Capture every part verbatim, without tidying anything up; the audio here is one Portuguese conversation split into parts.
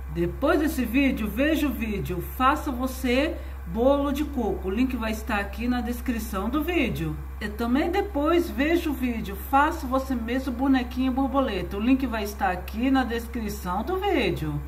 Depois desse vídeo, veja o vídeo Faça Você Bolo de Coco. O link vai estar aqui na descrição do vídeo. E também depois veja o vídeo Faça Você Mesmo Bonequinho Borboleta. O link vai estar aqui na descrição do vídeo.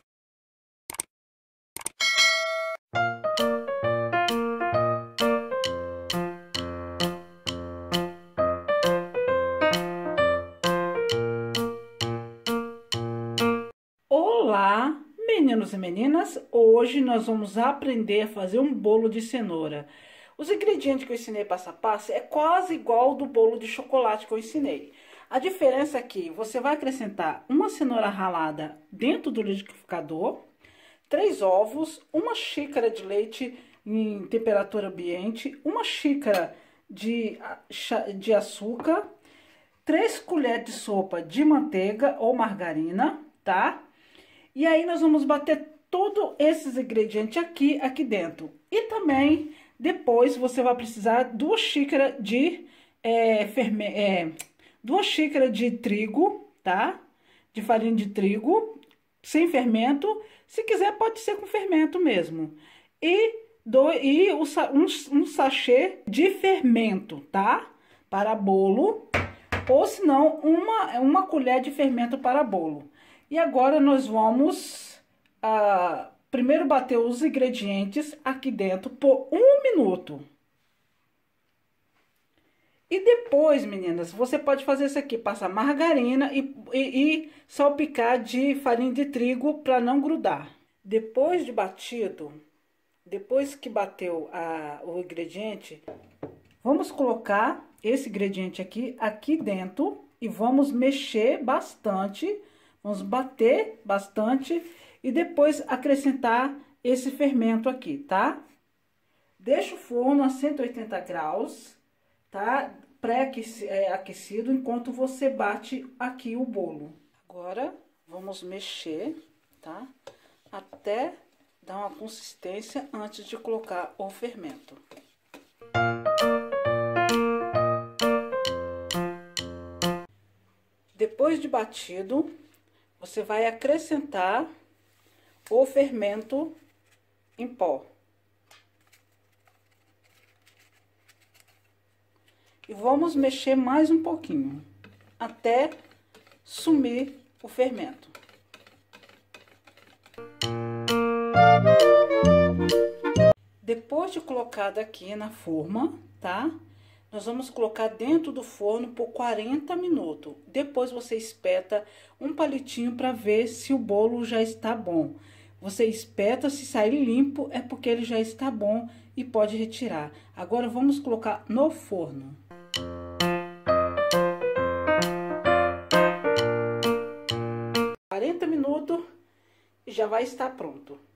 Olá, meninos e meninas! Hoje nós vamos aprender a fazer um bolo de cenoura. Os ingredientes que eu ensinei passo a passo é quase igual ao do bolo de chocolate que eu ensinei. A diferença é que você vai acrescentar uma cenoura ralada dentro do liquidificador, três ovos, uma xícara de leite em temperatura ambiente, uma xícara de, de açúcar, três colheres de sopa de manteiga ou margarina, tá? E aí nós vamos bater todos esses ingredientes aqui, aqui dentro. E também, depois, você vai precisar duas xícaras de é, ferme é, duas xícaras de trigo, tá? De farinha de trigo, sem fermento. Se quiser, pode ser com fermento mesmo. E, do, e um, um sachê de fermento, tá? Para bolo. Ou se não, uma, uma colher de fermento para bolo. E agora nós vamos ah, primeiro bater os ingredientes aqui dentro por um minuto. E depois, meninas, você pode fazer isso aqui, passar margarina e, e, e salpicar de farinha de trigo para não grudar. Depois de batido, depois que bateu a, o ingrediente, vamos colocar esse ingrediente aqui, aqui dentro e vamos mexer bastante. Vamos bater bastante e depois acrescentar esse fermento aqui, tá? Deixa o forno a cento e oitenta graus, tá? Pré-aquecido, enquanto você bate aqui o bolo. Agora, vamos mexer, tá? Até dar uma consistência antes de colocar o fermento. Depois de batido, você vai acrescentar o fermento em pó. E vamos mexer mais um pouquinho, até sumir o fermento. Depois de colocado aqui na forma, tá? Nós vamos colocar dentro do forno por quarenta minutos. Depois você espeta um palitinho para ver se o bolo já está bom. Você espeta, se sair limpo é porque ele já está bom e pode retirar. Agora vamos colocar no forno. quarenta minutos e já vai estar pronto.